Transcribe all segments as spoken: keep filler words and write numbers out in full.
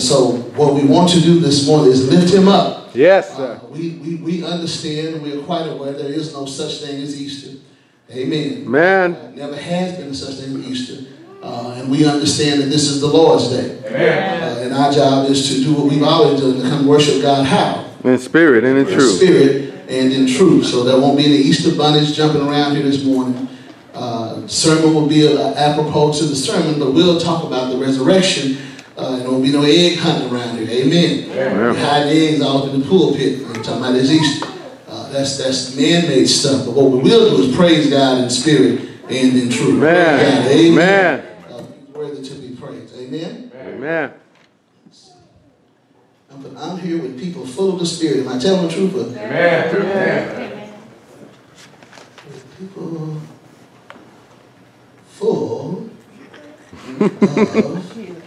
and so what we want to do this morning is lift him up. Yes, sir. Uh, we, we, we understand, we are quite aware there is no such thing as Easter. Amen. Man. Uh, never has been such thing as Easter. Uh, and we understand that this is the Lord's Day. Amen. Uh, and our job is to do what we've always done, to come worship God how? In spirit and in truth. In spirit and in truth. So there won't be any Easter bunnies jumping around here this morning. Uh, sermon will be uh, apropos to the sermon, but we'll talk about the resurrection. Uh, there won't be no egg hunting around here. Amen. Amen. We hide the eggs all up in the pulpit. I'm talking about this Easter. Uh, that's that's man-made stuff. But what we will do is praise God in spirit and in truth. Amen. Amen. Amen. Uh, worthy to be praised. Amen. Amen. I'm, I'm here with people full of the Spirit. Am I telling the truth? Amen. Amen. With people full of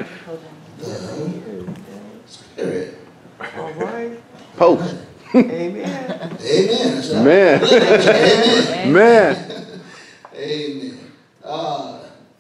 the Spirit. All right. Post. Amen. Amen. Amen. Amen. Amen. Amen. Uh,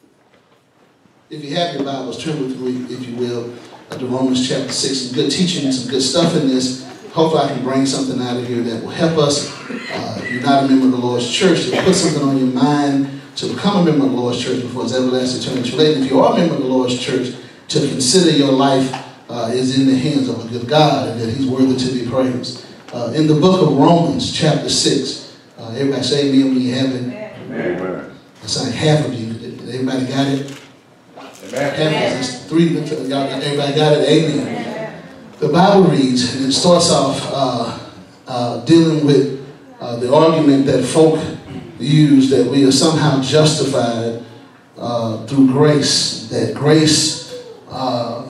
if you have your Bibles, turn with me, if you will, to Romans chapter six. Some good teaching, some good stuff in this. Hopefully I can bring something out of here that will help us. Uh, if you're not a member of the Lord's church, to put something on your mind to become a member of the Lord's church before it's everlasting eternity too late. If you are a member of the Lord's church, to consider your life uh, is in the hands of a good God and that he's worthy to be praised. Uh, in the book of Romans chapter six, uh, everybody say amen when you have it. Amen. That's like half of you. Everybody got it? Amen. Half of us. Three. Everybody got it? Amen. The Bible reads, and it starts off uh, uh, dealing with uh, the argument that folk use that we are somehow justified uh, through grace. That grace, uh,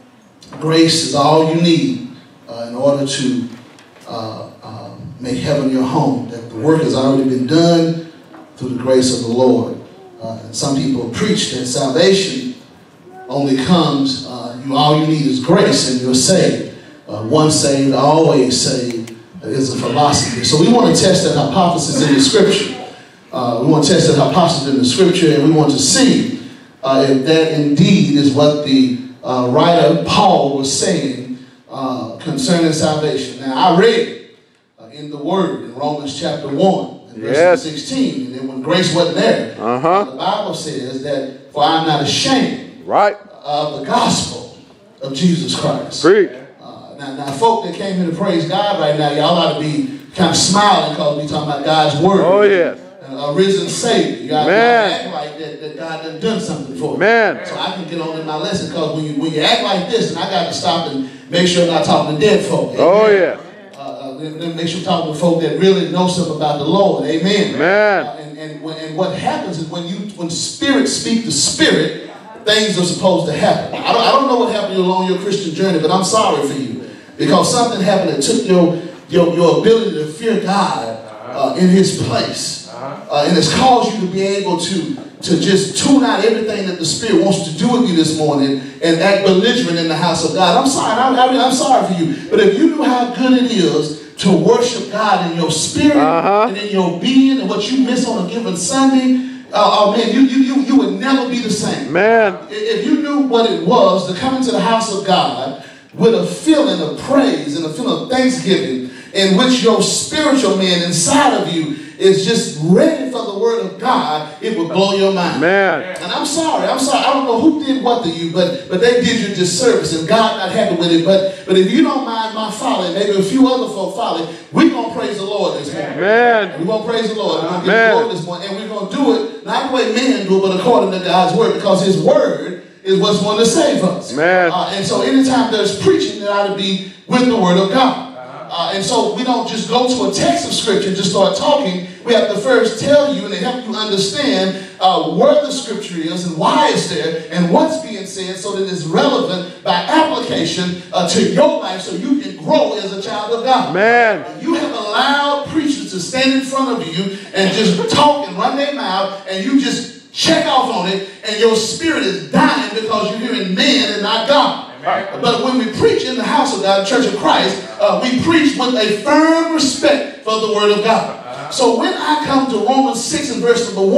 grace is all you need uh, in order to uh, uh, make heaven your home. That the work has already been done through the grace of the Lord. Uh, and some people preach that salvation only comes, uh, you all you need is grace and you're saved. Uh, once saved, always saved uh, is a philosophy. So we want to test that hypothesis in the scripture. Uh, we want to test that hypothesis in the scripture, and we want to see uh, if that indeed is what the uh, writer Paul was saying uh, concerning salvation. Now I read uh, in the word in Romans chapter one. Verse yes. sixteen, and then when grace wasn't there, uh-huh. uh, the Bible says that, for I'm not ashamed right. of the gospel of Jesus Christ. Preach. Uh, now, now, folk that came here to praise God right now, y'all ought to be kind of smiling because we talking about God's word. Oh, yes. Uh, a risen Savior. You got to act like that, that God done done something for you. Man. So I can get on in my lesson because when you, when you act like this, and I got to stop and make sure I'm not talking to dead folk. Amen? Oh, yeah. Then make sure you talk to folk that really know something about the Lord. Amen. Man. Uh, and, and, when, and what happens is when you when spirit speak to spirit, things are supposed to happen. I don't, I don't know what happened along your Christian journey, but I'm sorry for you. Because something happened that took your, your, your ability to fear God uh, in his place. Uh, and it's caused you to be able to, to just tune out everything that the Spirit wants to do with you this morning and act belligerent in the house of God. I'm sorry. I, I mean, I'm sorry for you. But if you knew how good it is to worship God in your spirit uh-huh. and in your being and what you miss on a given Sunday, uh, oh man, you, you, you, you would never be the same. Man. If you knew what it was to come into the house of God with a feeling of praise and a feeling of thanksgiving in which your spiritual man inside of you is just ready for the word of God, it would blow your mind. Man. And I'm sorry, I'm sorry. I don't know who did what to you, but but they did you disservice, and God not happy with it. But but if you don't mind my following, maybe a few other folk following, we're going to praise the Lord this morning. Man. We're going to praise the Lord. We're going to give the Lord this morning. And we're going to do it not the way men do it, but according to God's word, because his word is what's going to save us. Man. Uh, and so anytime there's preaching, it ought to be with the word of God. Uh, and so we don't just go to a text of scripture and just start talking. We have to first tell you and help you understand uh, where the scripture is and why it's there and what's being said so that it's relevant by application uh, to your life so you can grow as a child of God. Man. You have allowed preachers to stand in front of you and just talk and run their mouth, and you just check off on it, and your spirit is dying because you're hearing man and not God. Amen. But when we preach in the house of God, the Church of Christ, uh, we preach with a firm respect for the word of God. So when I come to Romans six and verse number one,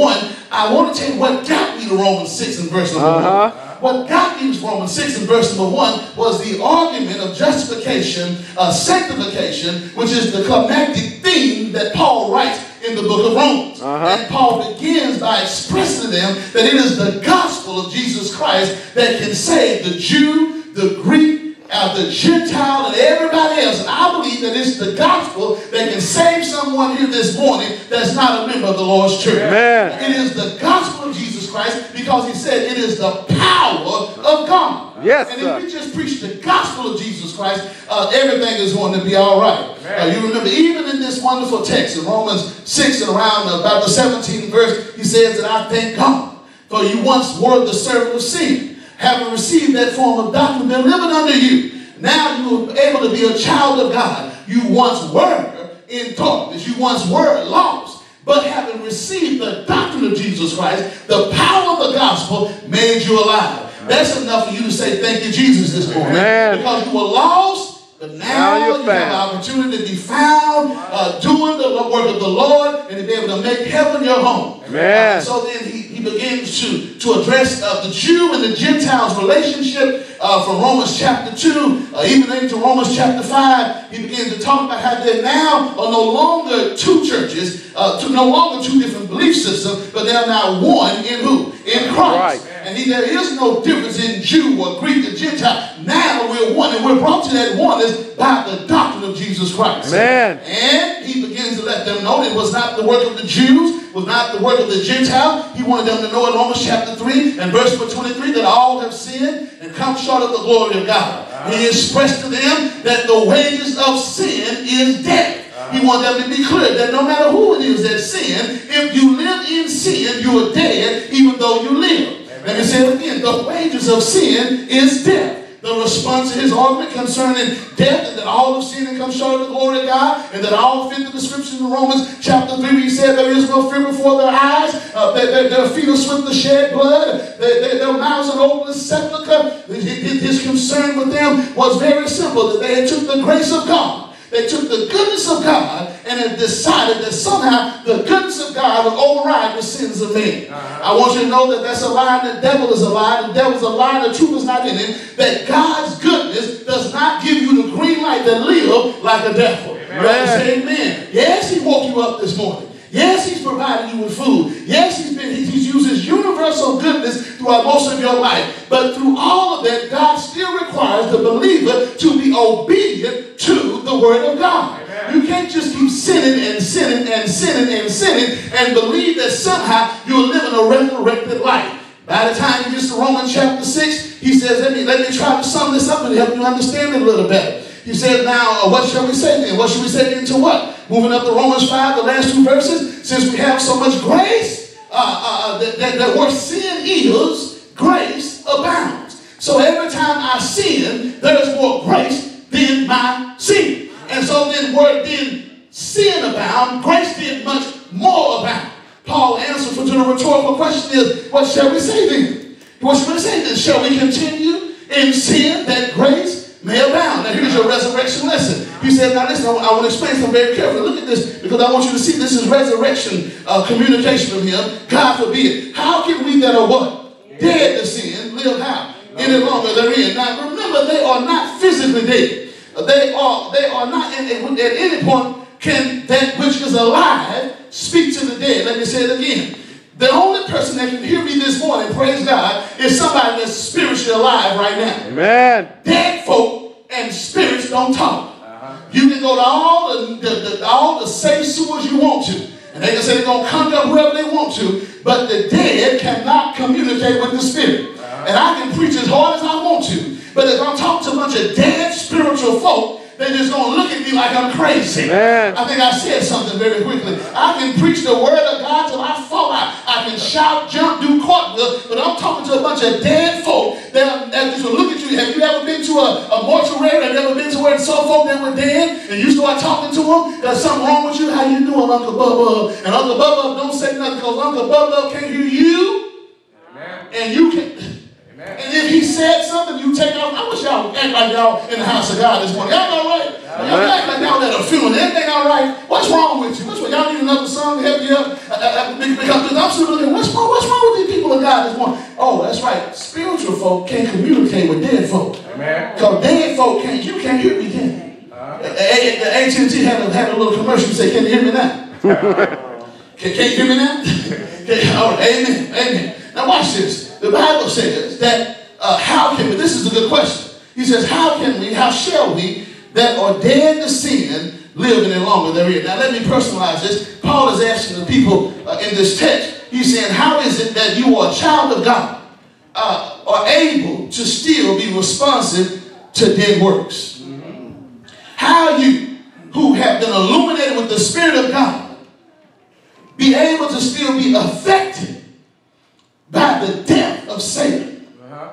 I want to tell you what got me to Romans six and verse number Uh-huh. one. What got me to Romans six and verse number one was the argument of justification, uh, sanctification, which is the climactic theme that Paul writes in the book of Romans. Uh-huh. And Paul begins by expressing to them that it is the gospel of Jesus Christ that can save the Jew, the Greek, uh, the Gentile, and everybody else. And I believe that it's the gospel that can save someone here this morning that's not a member of the Lord's church. Amen. It is the gospel of Jesus Christ because he said it is the power of God. Yes, and sir. if we just preach the gospel of Jesus Christ, uh, everything is going to be all right. Uh, you remember, even in this wonderful text in Romans six and around about the seventeenth verse, he says that I thank God, for you once were the servant of sin, having received that form of doctrine, been living under you. Now you are able to be a child of God. You once were in darkness. You once were lost. But having received the doctrine of Jesus Christ, the power of the gospel made you alive. That's enough for you to say thank you, Jesus, this morning. Amen. Because you were lost, but now, Now you're you found. have an opportunity to be found uh, doing the work of the Lord and to be able to make heaven your home. Amen. Uh, so then he, he begins to, to address uh, the Jew and the Gentiles relationship uh, from Romans chapter two, uh, even into Romans chapter five. He begins to talk about how there now are no longer two churches, uh, two, no longer two different belief systems, but they are now one in who? In Christ. Right. And he, there is no difference in Jew or Greek or Gentile. Now we're one, and we're brought to that oneness by the doctrine of Jesus Christ. Amen. And he begins to let them know it was not the work of the Jews, was not the work of the Gentile. He wanted them to know in Romans chapter three and verse twenty-three that all have sinned and come short of the glory of God. Uh-huh. He expressed to them that the wages of sin is death. Uh-huh. He wanted them to be clear that no matter who it is that sin, if you live in sin, you are dead even though you live. Let me say it again. The wages of sin is death. The response to his argument concerning death, and that all have sinned and come short of the glory of God, and that all fit the description in Romans chapter three, where he said there is no fear before their eyes, uh, their, their, their feet are swift to shed blood, their, their, their mouths are open as sepulchre. His, his concern with them was very simple, that they had took the grace of God. They took the goodness of God and had decided that somehow the goodness of God would override the sins of men. Uh-huh. I want you to know that that's a lie. The devil is a lie. The devil's a lie. The truth is not in it. That God's goodness does not give you the green light to live like a devil. Amen. Say amen. Yes, he woke you up this morning. Yes, he's provided you with food. Yes, he's been he's used his universal goodness throughout most of your life. But through all of that, God still requires the believer to be obedient to the word of God. Amen. You can't just keep sinning and sinning and sinning and sinning and believe that somehow you're living a resurrected life. By the time he gets to Romans chapter six, he says, let me, let me try to sum this up and help you understand it a little better. He said, now, uh, what shall we say then? What should we say then to what? Moving up to Romans five, the last two verses, since we have so much grace, uh, uh, that, that, that where sin is, grace abounds. So every time I sin, there is more grace than my sin. And so then where then sin abound, grace did much more abound. Paul answered for to the rhetorical question is, what shall we say then? What shall we say then? Shall we continue in sin that grace may abound? Now here's your resurrection lesson. He said, now listen, I want to explain something very carefully. Look at this, because I want you to see this is resurrection uh, communication from him. God forbid. How can we that are what? Dead to sin, live how? Any longer therein. Now remember, they are not physically dead. They are, they are not, at, at any point can that which is alive speak to the dead. Let me say it again. The only person that can hear me this morning, praise God, is somebody that's spiritually alive right now. Amen. Dead folk and spirits don't talk. Uh-huh. You can go to all the, the, the, all the safe sewers you want to, and they can say they're going to conjure up whoever they want to, but the dead cannot communicate with the spirit. Uh-huh. And I can preach as hard as I want to, but if I talk to a bunch of dead spiritual folk, they're just going to look at me like I'm crazy. Man. I think I said something very quickly. I can preach the word of God till I fall out. I can shout, jump, do cartwheels, but I'm talking to a bunch of dead folk that, that just look at you. Have you ever been to a, a mortuary? Have you ever been to where some folk that were dead and you start talking to them? There's something wrong with you? How you doing, Uncle Bubba? And Uncle Bubba don't say nothing because Uncle Bubba can't hear you. Amen. And you can. And if he said something, you take out. I wish y'all act like y'all in the house of God this morning. Y'all all right? Y'all act like y'all at a funeral. Everything all right? What's wrong with you? What's wrong? Y'all need another song to help you up? Uh, uh, because I'm still looking, what's wrong? What's wrong with these people of God this morning? Oh, that's right. Spiritual folk can't communicate with dead folk. Because dead folk can't. You can't hear me, can you? Uh-huh. The A T and T had a, had a little commercial say, "Can you hear me now?" can, can you hear me now? can, all right, amen, amen. Now watch this. The Bible says that uh, how can we, this is a good question. He says, how can we, how shall we that are dead to sin live any longer therein? Now let me personalize this. Paul is asking the people uh, in this text, he's saying, how is it that you are a child of God, uh, are able to still be responsive to dead works? Mm-hmm. How you, who have been illuminated with the Spirit of God, be able to still be affected by the death of Satan? Uh-huh.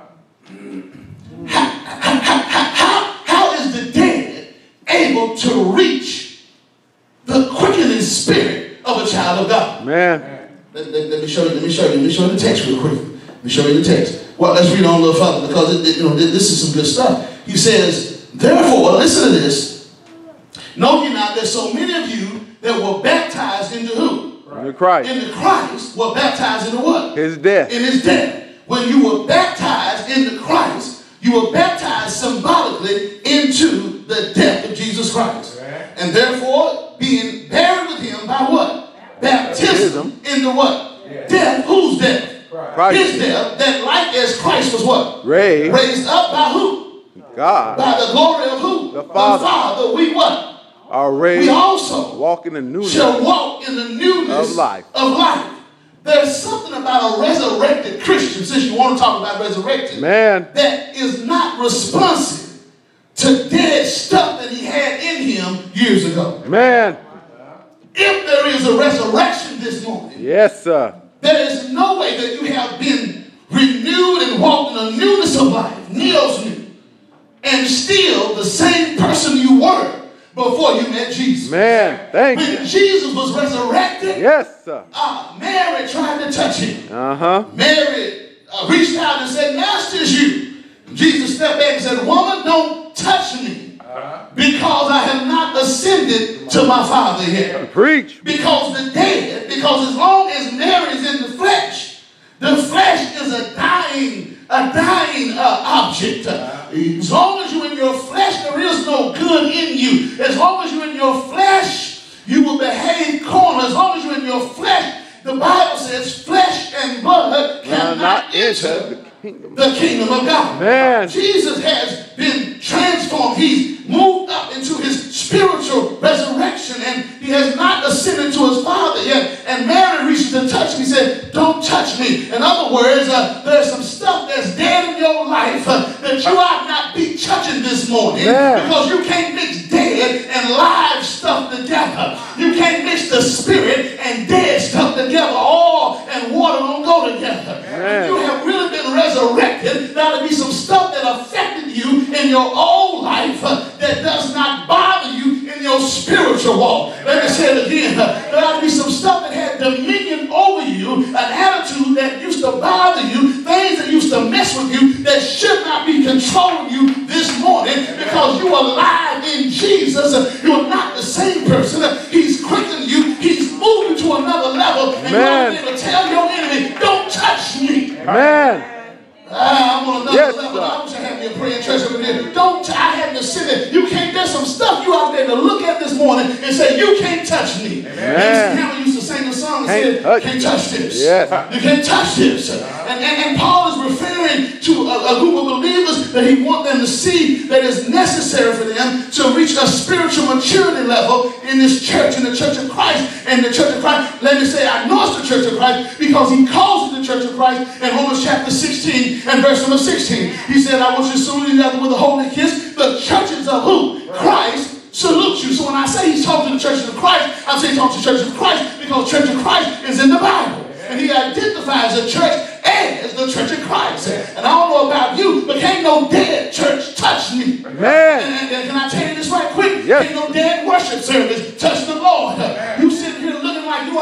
How, how, how, how, how is the dead able to reach the quickening spirit of a child of God? Man. Let, let, let me show you. Let me show you. Let me show you the text real quick. Let me show you the text. Well, let's read on a little further because it, it, you know this is some good stuff. He says, therefore, listen to this. Know ye not that so many of you that were baptized into who? Into Christ. Into Christ were baptized into what? His death. In his death. When you were baptized into Christ, you were baptized symbolically into the death of Jesus Christ. Right. And therefore, being buried with him by what? Baptism, Baptism. Into what? Yeah. Death. Whose death? Christ. His death, that like as Christ was what? Raised. Raised up by who? God. By the glory of who? The Father. The Father. We what? Are raised. We also walk in the newness shall walk in the newness of life. Of life. There's something about a resurrected Christian, since you want to talk about resurrected, man, that is not responsive to dead stuff that he had in him years ago. Man. If there is a resurrection this morning, yes, sir, there is no way that you have been renewed and walked in the newness of life, neos new, and still the same person you were before you met Jesus. Man, thank when you. When Jesus was resurrected, yes, sir. Uh, Mary tried to touch him. Uh-huh. Mary uh, reached out and said, Master, it's you. Jesus stepped back and said, woman, don't touch me uh-huh. because I have not ascended to my Father yet. Preach. Because the dead, because as long as Mary is in the flesh, the flesh is a dying, a dying uh, object. Uh, As long as you're in your flesh, there is no good in you. As long as you're in your flesh, you will behave carnal. As long as you're in your flesh, the Bible says flesh and blood cannot not enter the kingdom. the kingdom of God. Man. Jesus has been transformed. He's moved up into his spiritual resurrection, and he has not ascended to his Father yet. And Mary reached to touch him. He said, don't touch me. In other words, uh, there's some stuff that's dead in your life uh, that you ought not be touching this morning. Man. Because you can't mix dead and live stuff together. You can't mix the spirit and dead stuff together. Oil and water don't go together. Man. You have really been resurrected. There'll be some stuff that affected you in your old life uh, that does not bother you in your spiritual walk. Let me say it again. Uh, there ought to be some stuff that had dominion over you, an attitude that used to bother you, things that used to mess with you that should not be controlling you this morning because you are alive in Jesus. Uh, you're not the same person. Uh, he's quickened you. He's moved you to another level. And you ought to be able to tell your enemy, don't touch me. Man. Ah, I'm on another yes, level. sir. I wish I had me a praying church over there. Don't, I had to sit there. You can't, there's some stuff you out there to look at this morning and say, you can't touch me. Amen. Hammer used to sing a song and said, touch. can't touch this. Yes. You can't touch this. And, and, and Paul is referring to a, a group of believers that he wants them to see that is necessary for them to reach a spiritual maturity level in this church, in the church of Christ. And the church of Christ, let me say, I know it's the church of Christ because he calls it the church of Christ in Romans chapter sixteen and verse number sixteen. He said, I want you to salute each other with a holy kiss. The churches of who? Christ salute you. So when I say he's talking to the churches of Christ, I'm saying he's talking to the church of Christ because the church of Christ is in the Bible. And he identifies the church as the church of Christ. And I don't know about you, but can't no dead church touch me. Man. And, and, and can I tell you this right quick? Yes. Ain't no dead worship service touch the Lord. You sitting here looking like you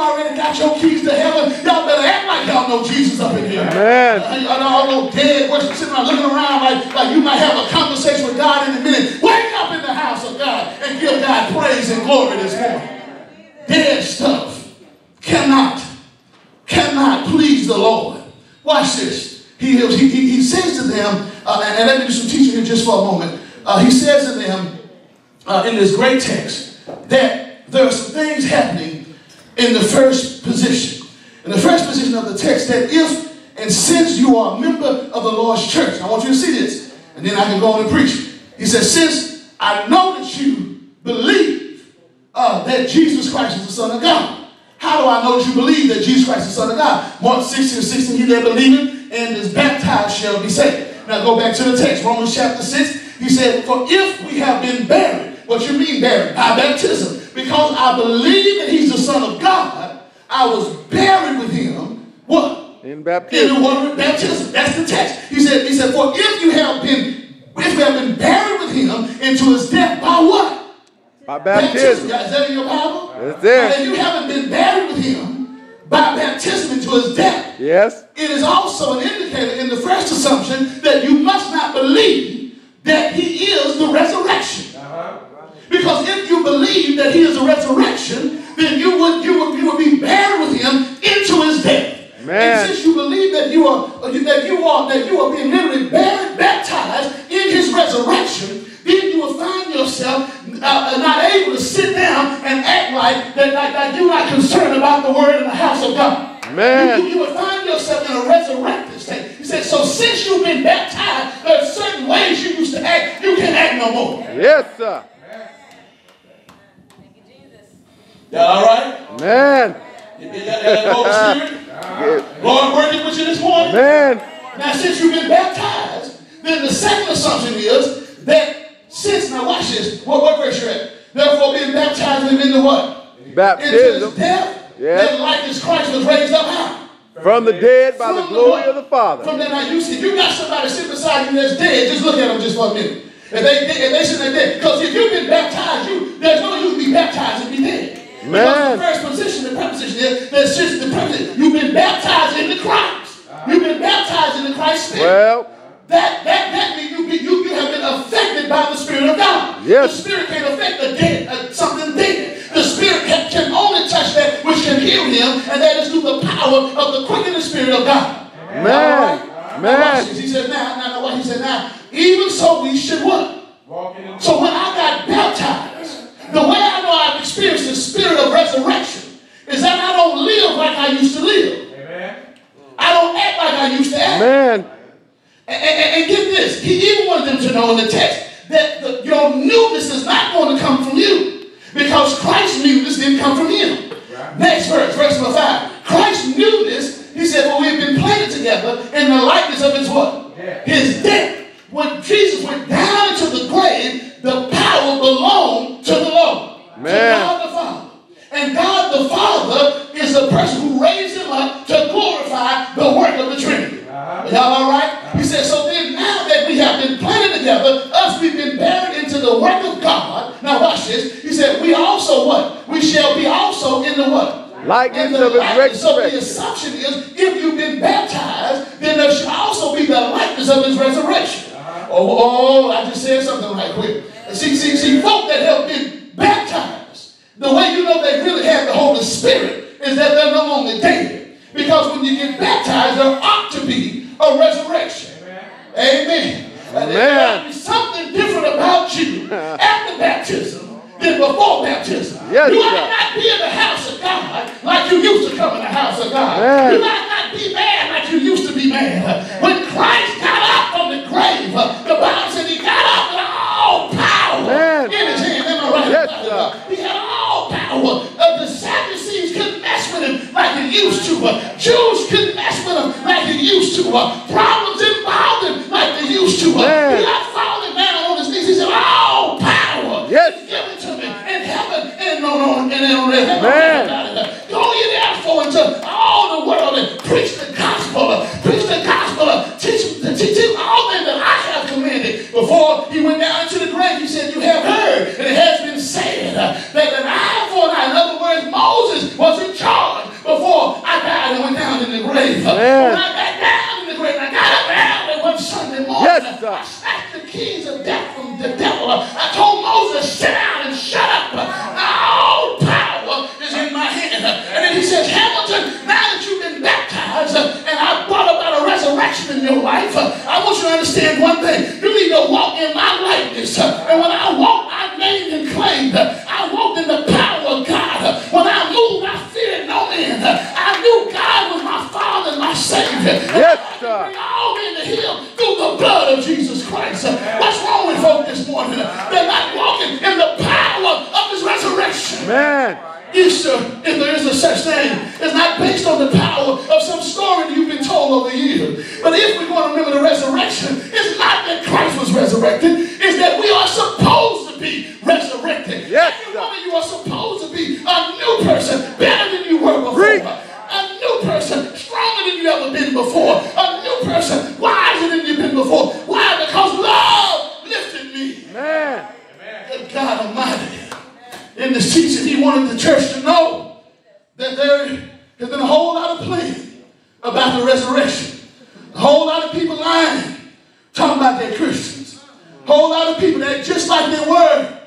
already got your keys to heaven. Y'all better act like y'all know Jesus up in here. Amen. Uh, all those dead worship sitting around looking around like, like you might have a conversation with God in a minute. Wake up in the house of God and give God praise and glory this morning. Dead stuff cannot, cannot please the Lord. Watch this. He, he, he says to them, uh, and, and let me do some teaching here just for a moment. Uh, he says to them uh, in this great text that there are some things happening in the first position. In the first position of the text, that if and since you are a member of the Lord's church, I want you to see this, and then I can go on and preach. He says, since I know that you believe uh, that Jesus Christ is the Son of God. How do I know that you believe that Jesus Christ is the Son of God? Mark sixteen, sixteen, he that believeth and is baptized shall be saved. Now go back to the text, Romans chapter six. He said, for if we have been buried, what you mean buried? By baptism. Because I believe that he's the Son of God, I was buried with him. What? In baptism. In the water baptism. That's the text. He said, he said, for if you have been, if you have been buried with him into his death, by what? By baptism. Baptism. Is that in your Bible? It's there. And if you haven't been buried with him by baptism into his death, yes, it is also an indicator in the first assumption that you must not believe that he is the resurrection. Uh-huh. Because if you believe that he is the resurrection, then you would you would you would be buried with him into his death. Man. And since you believe that you are that you are that you are being literally buried, baptized in his resurrection, then you will find yourself uh, not able to sit down and act like that, like, like you're not concerned about the word in the house of God. Man. You, you will find yourself in a resurrected state. He said, so since you've been baptized, there are certain ways you used to act, you can't act no more. Yes, sir. Y'all all right? Man. You got that Holy Spirit? Yeah. Lord working with you this morning? Man. Now, since you've been baptized, then the second assumption is that since, now watch this, what, what verse you're at? Therefore, being baptized with him into what? Baptism. Into his death, yeah. That like as Christ was raised up how? From the dead by From the glory the, of the Father. From that, now you see, if you got somebody sitting beside you that's dead, just look at them just for a minute. If they, if they sit there dead, because if you've been baptized, you there's no use to be baptized and be dead. Man. Because the first position, the preposition is that's just the preposition. You've been baptized into Christ. You've been baptized into Christ's Spirit. Well, that that that means you, you you have been affected by the Spirit of God. Yes. The Spirit can't affect the dead, uh, something dead. The Spirit can, can only touch that which can heal him, and that is through the power of the quickening Spirit of God. Man. Right? Man. He said, now, now, now, what he said, now, even so we should what? So when I got baptized, the way I know I've experienced the Spirit of resurrection is that I don't live like I used to live. Amen. I don't act like I used to act. Man. And, and, and get this, he even wanted them to know in the text that the, your newness is not going to come from you, because Christ's newness didn't come from him. Right. Next verse, verse number five. Christ's newness, he said, well, we've been planted together in the likeness of his what? Yeah. His death. When Jesus went down into the grave, the power belonged to the Lord, Man. to God the Father. And God the Father is the person who raised him up to glorify the work of the Trinity. Uh-huh. Y'all all right? Uh-huh. He said, so then now that we have been planted together, us we've been buried into the work of God. Now watch this. He said, we also what? We shall be also in the what? Likeness the of his likeness. So resurrection. the assumption is, if you've been baptized, then there should also be the likeness of his resurrection. Uh-huh. Oh, oh, I just said something right quick. See, see, see, folk that have been baptized, the way you know they really have the Holy Spirit is that they're no longer dead. Because when you get baptized, there ought to be a resurrection. Amen. Amen. Amen. There ought to be something different about you after baptism than before baptism. Yes, you ought sir. not be in the house of God like you used to come in the house of God. Man. You ought not be mad like you used to be mad. When Christ got up from the grave, the Bible said he got up with all power Man. in his hand. Am I right? Yes, sir. He had all power. Uh, the Sadducees couldn't mess with him like they used to. Uh, Jews couldn't mess with him like they used to. Uh, problems involved him like they used to. Uh, he got falling down on his knees. He said, all power Yes. is given to me in heaven and on, and on earth. Man. Go ye therefore into all the world and preach the gospel. Uh, preach the gospel. Uh, teach, teach, teach all things that I have commanded. Before he went down into the grave, he said, you have heard, and it has been said uh, that an eye for an eye. In other words, Moses was in charge. Amen. When I got down in the grave, I got up early one Sunday morning. Yes, sir. I snatched the keys of death from the devil. I told Moses, sit down and shut up. Now all power is in my hand. And then he said, Hamilton, now that you've been baptized and I brought about a resurrection in your life, I want you to understand one thing. You need to walk in my likeness. And when I walk, I named and claimed. I walked in the power of God. When I moved, I feared no man. I knew God was my Father and my Savior. Yes, sir. Bring all men to him through the blood of Jesus Christ. What's wrong with folk this morning? They're not walking in the power of his resurrection. Man. Easter, if there is a such thing, is not based on the power of some story that you've been told over the years. But if we're going to remember the resurrection, it's not that Christ was resurrected, it's that we are supposed to be resurrected. Yes, Every one of you are supposed to be a new person, better than you were before. Preach. A new person, stronger than you ever been before. A new person, wiser than you've been before. Why? Because love lifted me. Man. Good God Almighty. In this teaching, he wanted the church to know that there has been a whole lot of playing about the resurrection. A whole lot of people lying, talking about they're Christians. A whole lot of people that just like they were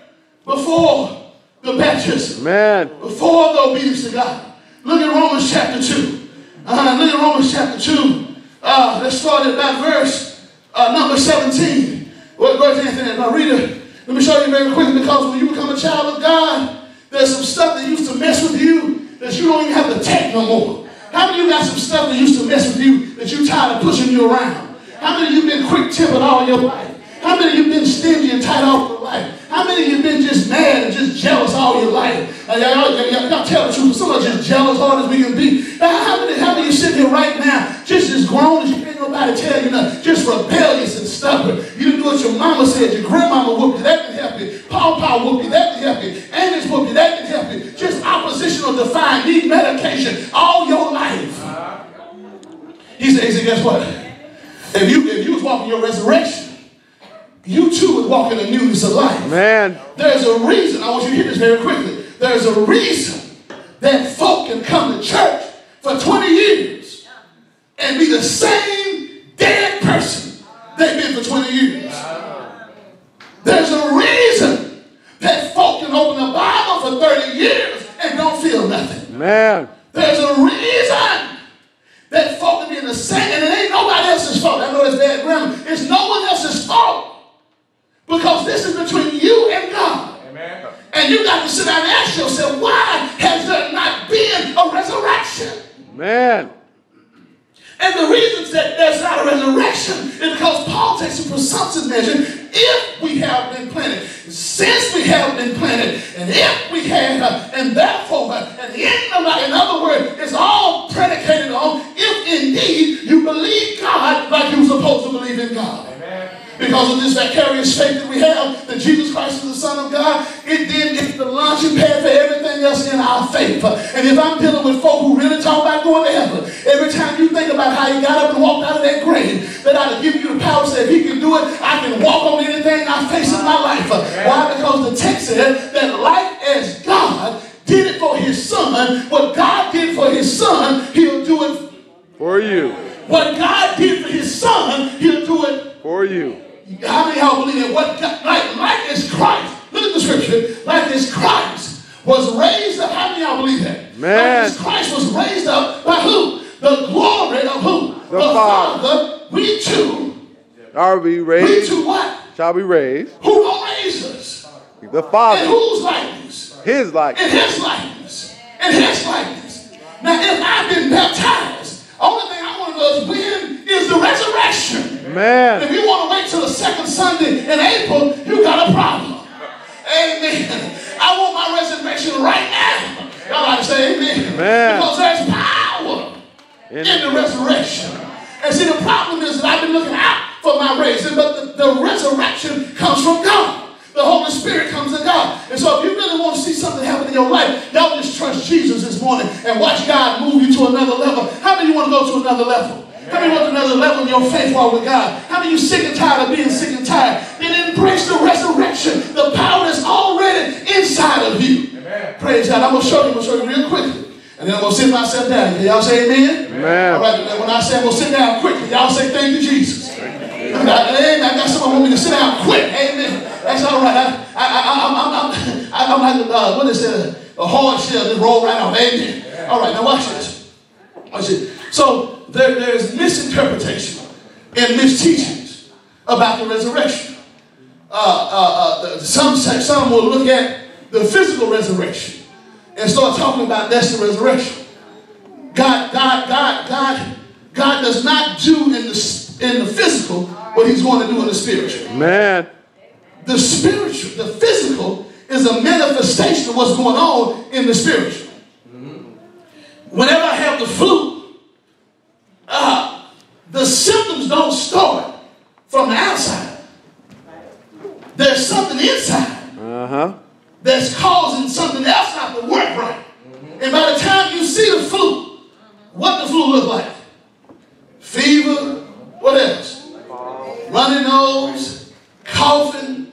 before the baptism, Man. before the obedience to God. Look at Romans chapter two. Uh, look at Romans chapter two. Uh, let's start at that verse uh, number seventeen. What verse is that? Now read it. Let me show you very quickly, because when you become a child of God, there's some stuff that used to mess with you that you don't even have to take no more. How many of you got some stuff that used to mess with you that you tired of pushing you around? How many of you been quick-tempered all your life? How many of you been stingy and tight all your life? How many of you been just mad and just jealous all your life? Uh, y'all, y'all, y'all, y'all tell the truth. Some of us just jealous hard as we can be. Now, how many, how many of you sit here right now just as grown as you ain't nobody tell you nothing, just rebellious and stubborn? You didn't do what your mama said, your grandmama whooped you, that didn't help you. Pawpaw whooped you, that didn't help you. Angus whooped you, that didn't help you. Just oppositional, defiant, need medication all your life. He said, he said, guess what? If you, if you was walking your resurrection, you too would walk in the newness of life. Man. There's a reason, I want you to hear this very quickly. There's a reason that folk can come to church for twenty years and be the same dead person they've been for twenty years. There's a reason that folk can open the Bible for thirty years and don't feel nothing. Man. There's a reason that folk can be in the same, and it ain't nobody else's fault. I know it's bad grammar. It's no one else's fault. Because this is between you and God. Amen. And you got to sit down and ask yourself, why has there not been a resurrection? Man. And the reasons that there's not a resurrection is because Paul takes a presumptive measure. If we have been planted, since we have been planted, and if we have, uh, and therefore, uh, and in, the, in other words, it's all predicated on if indeed you believe God like you're supposed to believe in God. Amen. Because of this vicarious faith that we have, that Jesus Christ is the Son of God, it then is the launching pad for everything else in our faith. And if I'm dealing with folk who really talk about going to heaven, every time you think about how he got up and walked out of that grave, that ought to give you the power to say, if he can do it, I can walk on anything I face in my life. Why? Because the text said that like as God did it for his Son, what God did for his Son, he'll do it for you. What God did for his Son, he'll do it for you. How many of y'all believe that what God, like, like as Christ, look at the scripture, like as Christ was raised up, how many of y'all believe that? Man. Like as Christ was raised up by who? The glory of who? The, the Father. Father. We too. Are we raised? We too what? Shall be raised. Who will raise us? The Father. In whose likeness? His likeness. In his likeness. In his likeness. Now if I've been baptized, only thing I want to know is when is the resurrection. Man. If you want to wait till the second Sunday in April, you got a problem. Amen. I want my resurrection right now. Y'all like to say amen. Man. Because there's power in, in the resurrection. And see, the problem is that I've been looking out for my raising, but the, the resurrection comes from God. The Holy Spirit comes to God. And so if you really want to see something happen in your life, y'all just trust Jesus this morning and watch God move you to another level. How many of you want to go to another level? How many want another level in your faith walk with God? How many of you sick and tired of being sick and tired? Then embrace the resurrection. The power is already inside of you. Amen. Praise God. I'm going to show you, I'm going to show you real quickly. And then I'm going to sit myself down. Can y'all say amen? Amen. All right, when I say I'm going to sit down quick, can y'all say thank you, Jesus? Amen. I got someone want me to sit down quick. Amen. That's all right. I, I, I, I'm, I'm, I'm, I'm like, uh, what is it? A hard shell just roll right off. Amen. All right, now watch this. Watch it. So there, there's misinterpretation and misteachings about the resurrection. Uh, uh, uh, some, some will look at the physical resurrection and start talking about that's the resurrection. God, God, God, God, God does not do in the, in the physical what he's going to do in the spiritual. Man. The spiritual, the physical is a manifestation of what's going on in the spiritual. Whenever I have the flu, uh, the symptoms don't start from the outside. There's something inside Uh-huh. that's causing something else not to work right. And by the time you see the flu, what the flu look like? Fever, what else? Runny nose, coughing,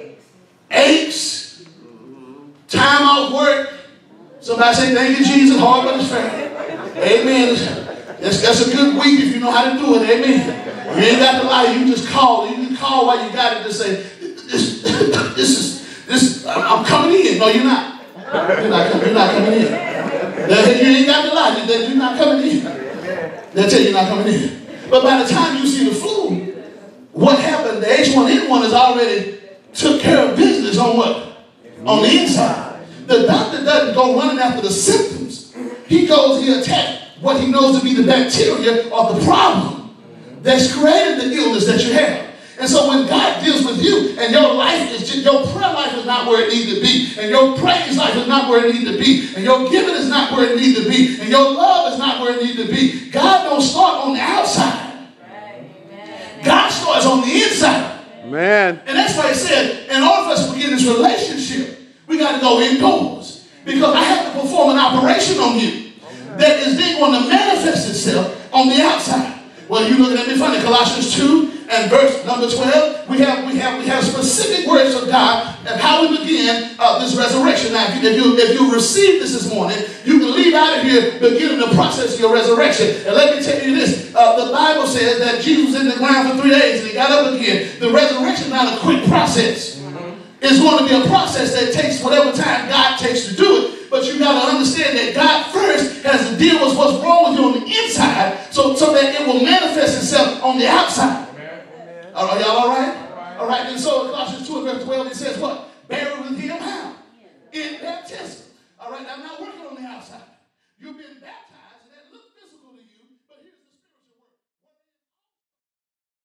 aches, time off work. Somebody say, thank you, Jesus, hard but it's fair. Amen. That's, that's a good week if you know how to do it. Amen. You ain't got to lie. You just call. You can call while you got it to say, this, this is, this, I'm coming in. No, you're not. You're not, you're not coming in. You ain't got to lie. You're not coming in. They'll tell you you're not coming in. But by the time you see the flu, what happened? The H one N one has already took care of business on what? On the inside. The doctor doesn't go running after the symptoms. He goes, he attacks what he knows to be the bacteria or the problem that's created the illness that you have. And so when God deals with you and your life is just, your prayer life is not where it needs to be, and your praise life is not where it needs to be, and your giving is not where it needs to be, and your love is not where it needs to be, God don't start on the outside. God starts on the inside. Man. And that's why he said, in order for us to begin this relationship, we got to go indoors. Because I have to perform an operation on you that is then going to manifest itself on the outside. Well, you looking at me funny. Colossians two and verse number twelve, we have we have we have specific words of God and how we begin uh, this resurrection. Now, if you, if you if you receive this this morning, you can leave out of here beginning the process of your resurrection. And let me tell you this: uh, the Bible says that Jesus was in the ground for three days and he got up again. The resurrection is not a quick process. It's going to be a process that takes whatever time God takes to do it. But you got to understand that God first has to deal with what's wrong with you on the inside so, so that it will manifest itself on the outside. Amen. All right, y'all all right? All right, and so in Colossians two and verse twelve, it says what? Buried with him how? In baptism. All right, I'm not working on the outside. You've been baptized.